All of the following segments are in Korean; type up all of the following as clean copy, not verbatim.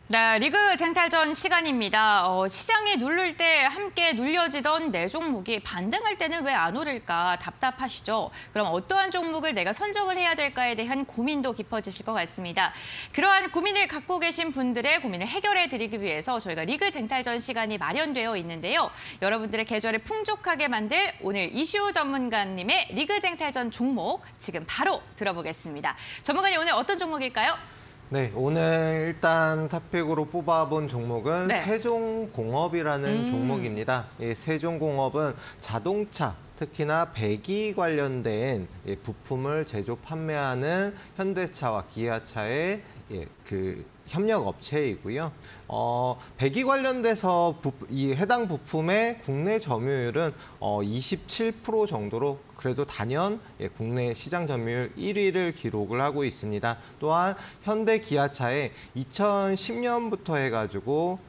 네, 리그 쟁탈전 시간입니다. 시장이 누를 때 함께 눌려지던 네 종목이 반등할 때는 왜 안 오를까 답답하시죠? 그럼 어떠한 종목을 내가 선정을 해야 될까에 대한 고민도 깊어지실 것 같습니다. 그러한 고민을 갖고 계신 분들의 고민을 해결해 드리기 위해서 저희가 리그 쟁탈전 시간이 마련되어 있는데요. 여러분들의 계절을 풍족하게 만들 오늘 이슈 전문가님의 리그 쟁탈전 종목 지금 바로 들어보겠습니다. 전문가님 오늘 어떤 종목일까요? 네, 오늘 일단 탑픽으로 뽑아본 종목은 세종공업이라는 종목입니다. 이 세종공업은 자동차, 특히나 배기 관련된 부품을 제조 판매하는 현대차와 기아차의 협력 업체이고요. 배기 관련돼서 이 해당 부품의 국내 점유율은 27% 정도로 그래도 단연 국내 시장 점유율 1위를 기록을 하고 있습니다. 또한 현대 기아차에 2010년부터 해가지고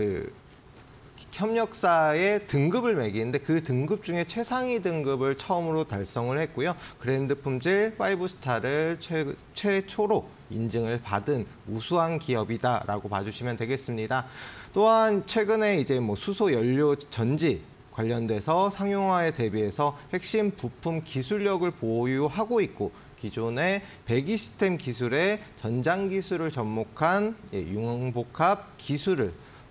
협력사의 등급을 매기는데 그 등급 중에 최상위 등급을 처음으로 달성을 했고요. 그랜드 품질 5스타를 최초로 인증을 받은 우수한 기업이다라고 봐주시면 되겠습니다. 또한 최근에 이제 수소 연료 전지 관련돼서 상용화에 대비해서 핵심 부품 기술력을 보유하고 있고 기존의 배기 시스템 기술의 전장 기술을 접목한 융복합 기술을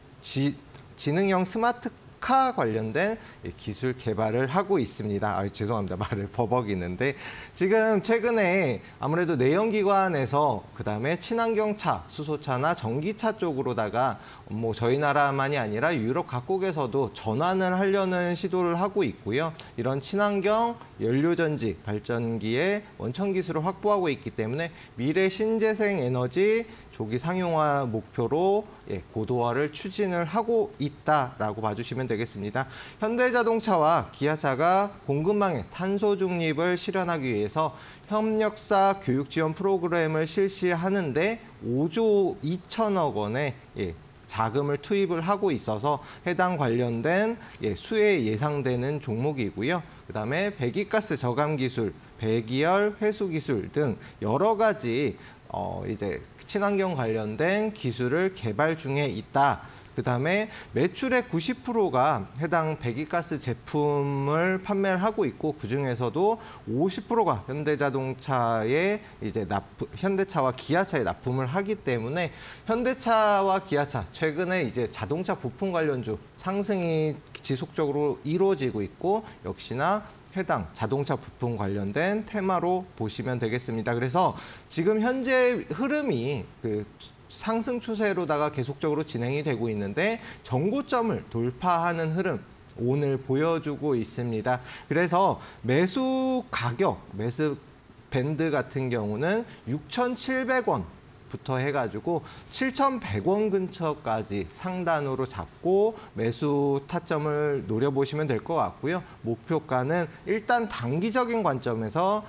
지능형 스마트카 관련된 기술 개발을 하고 있습니다. 죄송합니다. 말을 버벅이는데 지금 최근에 아무래도 내연기관에서 그다음에 친환경차, 수소차나 전기차 쪽으로다가 저희 나라만이 아니라 유럽 각국에서도 전환을 하려는 시도를 하고 있고요. 이런 친환경 연료전지 발전기의 원천 기술을 확보하고 있기 때문에 미래 신재생 에너지 조기 상용화 목표로 고도화를 추진을 하고 있다라고 봐주시면 되겠습니다. 현대자동차와 기아차가 공급망의 탄소 중립을 실현하기 위해서 협력사 교육 지원 프로그램을 실시하는데 5조 2천억 원의 자금을 투입을 하고 있어서 해당 관련된 수혜 예상되는 종목이고요. 그다음에 배기가스 저감 기술, 배기열 회수 기술 등 여러 가지 이제 친환경 관련된 기술을 개발 중에 있다. 그다음에 매출의 90%가 해당 배기가스 제품을 판매를 하고 있고 그중에서도 50%가 현대자동차에 이제 현대차와 기아차에 납품을 하기 때문에 현대차와 기아차 최근에 이제 자동차 부품 관련주 상승이 지속적으로 이루어지고 있고 역시나 해당 자동차 부품 관련된 테마로 보시면 되겠습니다. 그래서 지금 현재 흐름이 상승 추세로다가 계속적으로 진행이 되고 있는데 정고점을 돌파하는 흐름 오늘 보여주고 있습니다. 그래서 매수 가격, 매수 밴드 같은 경우는 6,700원. 부터 해가지고 7,100원 근처까지 상단으로 잡고 매수 타점을 노려보시면 될 것 같고요. 목표가는 일단 단기적인 관점에서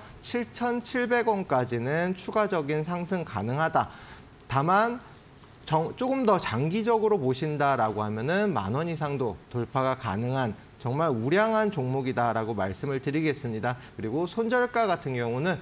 7,700원까지는 추가적인 상승 가능하다. 다만 조금 더 장기적으로 보신다라고 하면은 10,000원 이상도 돌파가 가능한 정말 우량한 종목이다라고 말씀을 드리겠습니다. 그리고 손절가 같은 경우는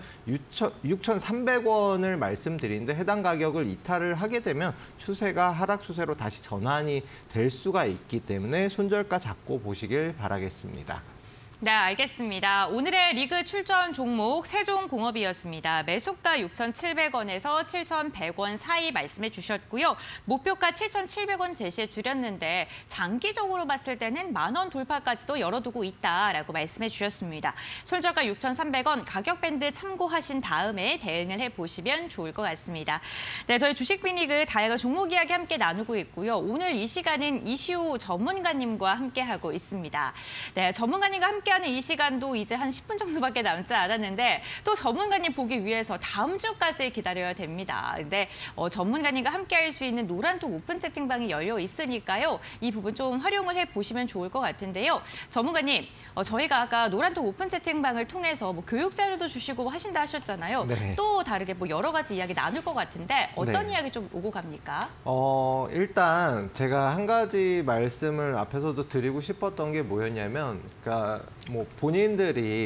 6,300원을 말씀드리는데 해당 가격을 이탈을 하게 되면 추세가 하락 추세로 다시 전환이 될 수가 있기 때문에 손절가 잡고 보시길 바라겠습니다. 네, 알겠습니다. 오늘의 리그 출전 종목 세종공업이었습니다. 매수가 6,700원에서 7,100원 사이 말씀해 주셨고요. 목표가 7,700원 제시해 드렸는데 장기적으로 봤을 때는 10,000원 돌파까지도 열어두고 있다라고 말씀해 주셨습니다. 손절가 6,300원 가격 밴드 참고하신 다음에 대응을 해보시면 좋을 것 같습니다. 네, 저희 주식비리그 다양한 종목 이야기 함께 나누고 있고요. 오늘 이 시간은 이슈 전문가님과 함께하고 있습니다. 네, 전문가님과 함께하는 이 시간도 이제 한 10분 정도밖에 남지 않았는데 또 전문가님 보기 위해서 다음 주까지 기다려야 됩니다. 근데 전문가님과 함께할 수 있는 노란톡 오픈 채팅방이 열려 있으니까요. 이 부분 좀 활용을 해보시면 좋을 것 같은데요. 전문가님, 저희가 아까 노란톡 오픈 채팅방을 통해서 교육 자료도 주시고 하신다 하셨잖아요. 네. 또 다르게 여러 가지 이야기 나눌 것 같은데 어떤 이야기 좀 오고 갑니까? 일단 제가 한 가지 말씀을 앞에서도 드리고 싶었던 게 뭐였냐면, 그러니까 본인들이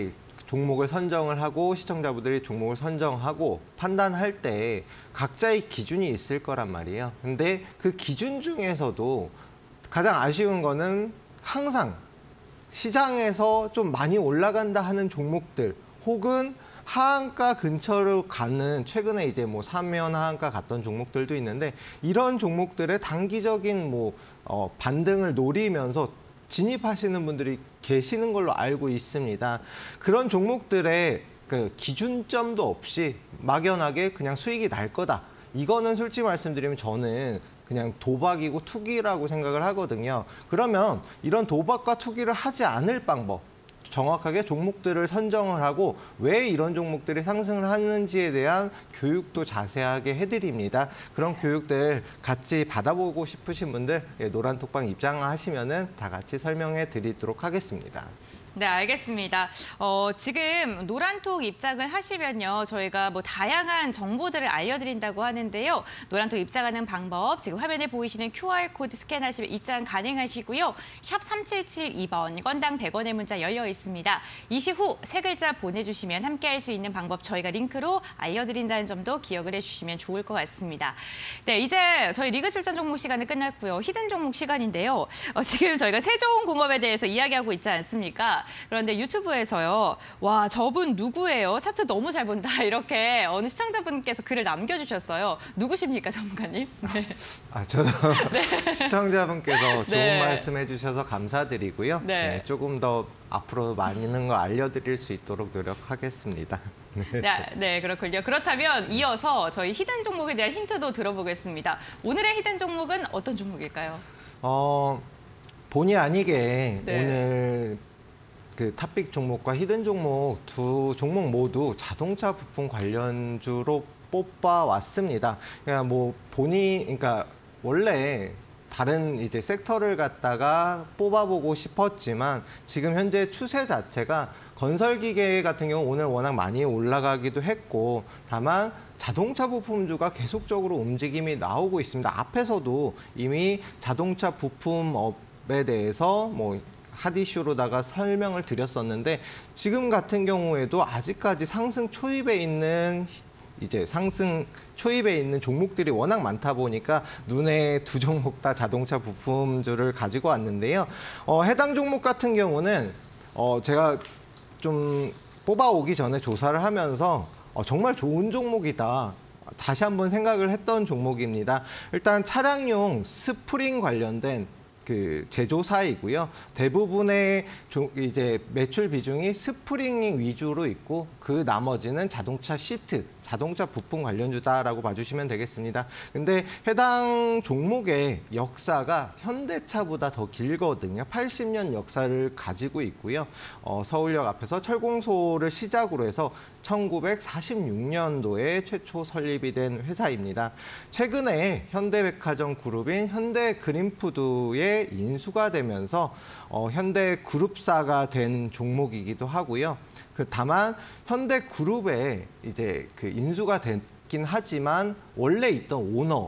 종목을 선정을 하고 시청자분들이 종목을 선정하고 판단할 때 각자의 기준이 있을 거란 말이에요. 근데 그 기준 중에서도 가장 아쉬운 거는 항상 시장에서 좀 많이 올라간다 하는 종목들 혹은 하한가 근처로 가는 최근에 이제 뭐 삼면 하한가 갔던 종목들도 있는데 이런 종목들의 단기적인 반등을 노리면서 진입하시는 분들이 계시는 걸로 알고 있습니다. 그런 종목들의 그 기준점도 없이 막연하게 그냥 수익이 날 거다. 이거는 솔직히 말씀드리면 저는 그냥 도박이고 투기라고 생각을 하거든요. 그러면 이런 도박과 투기를 하지 않을 방법, 정확하게 종목들을 선정을 하고 왜 이런 종목들이 상승을 하는지에 대한 교육도 자세하게 해드립니다. 그런 교육들 같이 받아보고 싶으신 분들 노란톡방 입장하시면은 다 같이 설명해 드리도록 하겠습니다. 네, 알겠습니다. 지금 노란톡 입장을 하시면요. 저희가 다양한 정보들을 알려드린다고 하는데요. 노란톡 입장하는 방법, 지금 화면에 보이시는 QR코드 스캔하시면 입장 가능하시고요. 샵 3772번, 건당 100원의 문자 열려 있습니다. 이 시후 세 글자 보내주시면 함께할 수 있는 방법 저희가 링크로 알려드린다는 점도 기억을 해주시면 좋을 것 같습니다. 네, 이제 저희 리그 출전 종목 시간은 끝났고요. 히든 종목 시간인데요. 지금 저희가 세종공업에 대해서 이야기하고 있지 않습니까? 그런데 유튜브에서요. 와, 저분 누구예요? 차트 너무 잘 본다. 이렇게 어느 시청자분께서 글을 남겨주셨어요. 누구십니까, 전문가님? 네. 저도 네. 시청자분께서 좋은 네. 말씀 해주셔서 감사드리고요. 네. 네, 조금 더 앞으로 많은 거 알려드릴 수 있도록 노력하겠습니다. 네, 그렇군요. 그렇다면 이어서 저희 히든 종목에 대한 힌트도 들어보겠습니다. 오늘의 히든 종목은 어떤 종목일까요? 본의 아니게 네. 오늘 그 탑픽 종목과 히든 종목 두 종목 모두 자동차 부품 관련주로 뽑아왔습니다. 그러니까 원래 다른 이제 섹터를 갖다가 뽑아보고 싶었지만 지금 현재 추세 자체가 건설기계 같은 경우 오늘 워낙 많이 올라가기도 했고 다만 자동차 부품주가 계속적으로 움직임이 나오고 있습니다. 앞에서도 이미 자동차 부품업에 대해서 핫이슈로다가 설명을 드렸었는데 지금 같은 경우에도 아직까지 상승 초입에 있는 종목들이 워낙 많다 보니까 눈에 두 종목 다 자동차 부품주를 가지고 왔는데요. 해당 종목 같은 경우는 제가 좀 뽑아오기 전에 조사를 하면서 정말 좋은 종목이다. 다시 한번 생각을 했던 종목입니다. 일단 차량용 스프링 관련된 그 제조사이고요. 대부분의 이제 매출 비중이 스프링 위주로 있고 그 나머지는 자동차 시트, 자동차 부품 관련주다라고 봐주시면 되겠습니다. 근데 해당 종목의 역사가 현대차보다 더 길거든요. 80년 역사를 가지고 있고요. 서울역 앞에서 철공소를 시작으로 해서 1946년도에 최초 설립이 된 회사입니다. 최근에 현대백화점 그룹인 현대그린푸드에 인수가 되면서 현대그룹사가 된 종목이기도 하고요. 다만 현대그룹에 이제 그 인수가 됐긴 하지만 원래 있던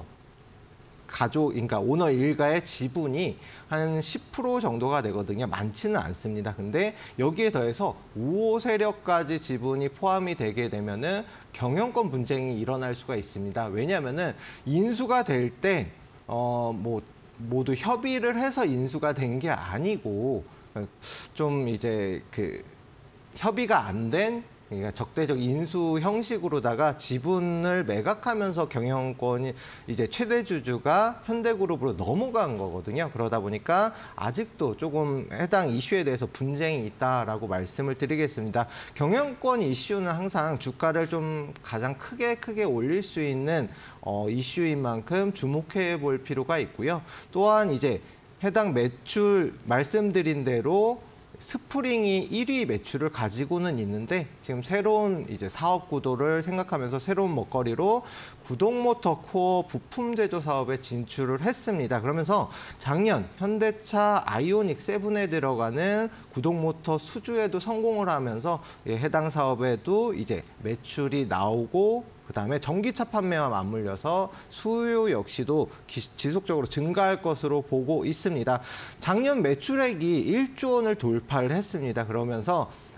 그러니까 오너 일가의 지분이 한 10% 정도가 되거든요. 많지는 않습니다. 근데 여기에 더해서 우호 세력까지 지분이 포함이 되게 되면은 경영권 분쟁이 일어날 수가 있습니다. 왜냐하면은 인수가 될 때 모두 협의를 해서 인수가 된 게 아니고 좀 이제 그 협의가 안 된 그러니까 적대적 인수 형식으로다가 지분을 매각하면서 경영권이 이제 최대 주주가 현대그룹으로 넘어간 거거든요. 그러다 보니까 아직도 조금 해당 이슈에 대해서 분쟁이 있다라고 말씀을 드리겠습니다. 경영권 이슈는 항상 주가를 좀 가장 크게 올릴 수 있는 이슈인 만큼 주목해 볼 필요가 있고요. 또한 이제 해당 매출 말씀드린 대로 스프링이 1위 매출을 가지고는 있는데 지금 새로운 이제 사업 구도를 생각하면서 새로운 먹거리로 구동모터 코어 부품 제조 사업에 진출을 했습니다. 그러면서 작년 현대차 아이오닉 7에 들어가는 구동모터 수주에도 성공을 하면서 해당 사업에도 이제 매출이 나오고 그다음에 전기차 판매와 맞물려서 수요 역시도 지속적으로 증가할 것으로 보고 있습니다. 작년 매출액이 1조 원을 돌파를 했습니다. 그러면서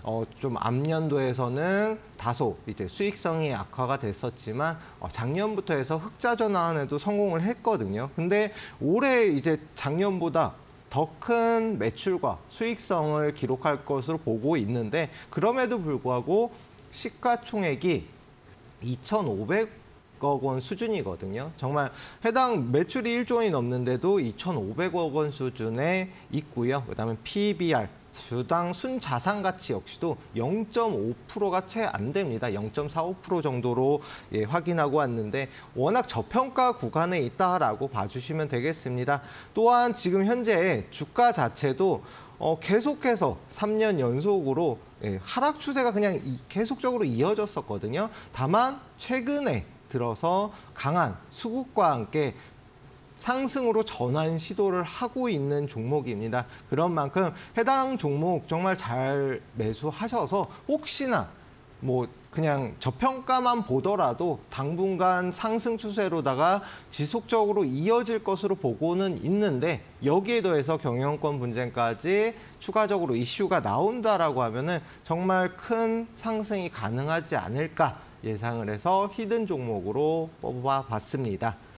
좀 앞년도에서는 다소 이제 수익성이 악화가 됐었지만 작년부터 해서 흑자 전환에도 성공을 했거든요. 근데 올해 이제 작년보다 더 큰 매출과 수익성을 기록할 것으로 보고 있는데 그럼에도 불구하고 시가총액이 2,500억 원 수준이거든요. 정말 해당 매출이 1조 원이 넘는데도 2,500억 원 수준에 있고요. 그다음에 PBR, 주당 순자산 가치 역시도 0.5%가 채 안 됩니다. 0.45% 정도로 확인하고 왔는데 워낙 저평가 구간에 있다라고 봐주시면 되겠습니다. 또한 지금 현재 주가 자체도 계속해서 3년 연속으로 하락 추세가 그냥 계속적으로 이어졌었거든요. 다만 최근에 들어서 강한 수급과 함께 상승으로 전환 시도를 하고 있는 종목입니다. 그런 만큼 해당 종목 정말 잘 매수하셔서 혹시나 뭐 그냥 저평가만 보더라도 당분간 상승 추세로다가 지속적으로 이어질 것으로 보고는 있는데 여기에 더해서 경영권 분쟁까지 추가적으로 이슈가 나온다라고 하면은 정말 큰 상승이 가능하지 않을까 예상을 해서 히든 종목으로 뽑아봤습니다.